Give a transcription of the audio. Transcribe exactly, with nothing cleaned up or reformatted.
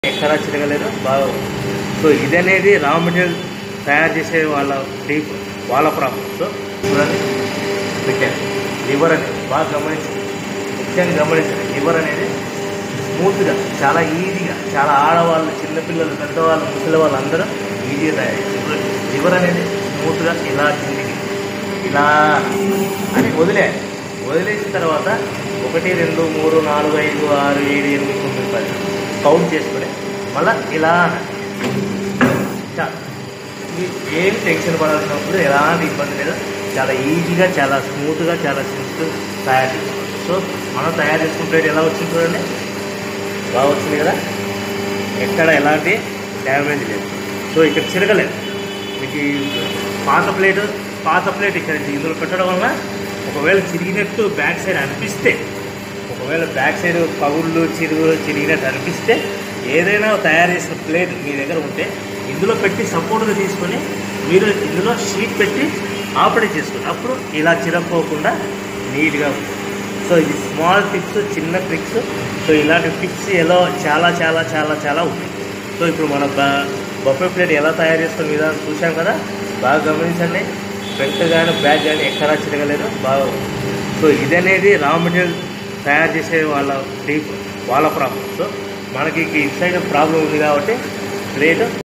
ఎక్కడా చిరగలేదు బాగా. సో ఇది అనేది రా మెటీరియల్ తయారు చేసే వాళ్ళ డీప్ వాళ్ళ ప్రాబ్లం. సో చూడండి పెట్టాను లివర్ అనేది బాగా గమనించండి, ముఖ్యంగా గమనించండి. లివర్ అనేది స్మూత్గా చాలా ఈజీగా, చాలా ఆడవాళ్ళు, చిన్నపిల్లలు, పెద్దవాళ్ళు, ముసలి వాళ్ళు అందరూ ఈజీగా తయారు చేస్తారు. లివర్ అనేది స్మూత్గా ఇలా కిందికి ఇలా అని వదిలేయాలి. వదిలేసిన తర్వాత ఒకటి రెండు మూడు నాలుగు ఐదు ఆరు ఏడు ఎనిమిది తొమ్మిది పది కౌంట్ చేసుకుని మళ్ళీ ఇలా చాలు. ఏమి టెన్షన్ పడాల్సినప్పుడు ఎలాంటి ఇబ్బంది లేదు, చాలా ఈజీగా, చాలా స్మూత్గా, చాలా సింపుల్ తయారు చేసుకోవాలి. సో మనం తయారు చేసుకున్న ప్లేట్ ఎలా వచ్చింది చూడండి, బాగా వచ్చింది కదా, ఎక్కడ ఎలాంటి డ్యామేజ్ లేదు. సో ఇక్కడ చిరగలేదు. మీకు పాత ప్లేట్ పాత ప్లేట్ ఇక్కడ ఇందులో పెట్టడం వల్ల ఒకవేళ చిరిగినట్టు బ్యాక్ సైడ్ అనిపిస్తే, ఒకవేళ బ్యాక్ సైడ్ పగుళ్ళు చిరుగు చిరిగినట్టు అనిపిస్తే, ఏదైనా తయారు చేసిన ప్లేట్ మీ దగ్గర ఉంటే ఇందులో పెట్టి సపోర్ట్గా తీసుకొని మీరు ఇందులో షీట్ పెట్టి ఆపరేట్ చేసుకోండి. అప్పుడు ఇలా చిరగపోకుండా నీట్గా ఉంటుంది. సో ఇది స్మాల్ టిప్స్, చిన్న ట్రిక్స్. సో ఇలాంటి టిప్స్ ఎలా చాలా చాలా చాలా చాలా ఉన్నాయి. సో ఇప్పుడు మన బఫే ప్లేట్ ఎలా తయారు చేసుకునే విధానం చూసాం కదా, బాగా గమనించండి. ఫ్రంట్ కానీ బ్యాక్ కానీ ఎక్కడా చిరగలేదు బాగా. సో ఇది అనేది రా మెటీరియల్ తయారు చేసే వాళ్ళ డీప్ వాళ్ళ ప్రాబ్లం. సో మనకి ఇటు సైడ్ ప్రాబ్లం ఉంది కాబట్టి ప్లేట్